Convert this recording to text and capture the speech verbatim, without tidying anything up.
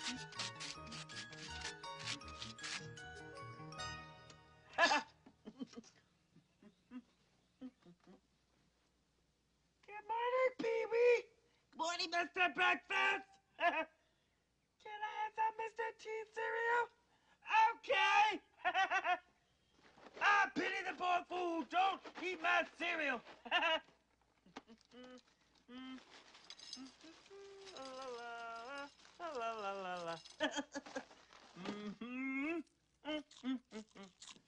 Good morning, Pee-wee. Morning, Mister Breakfast. Can I have some Mister T cereal? Okay. Ah, pity the poor fool. Don't eat my cereal. La la la la la.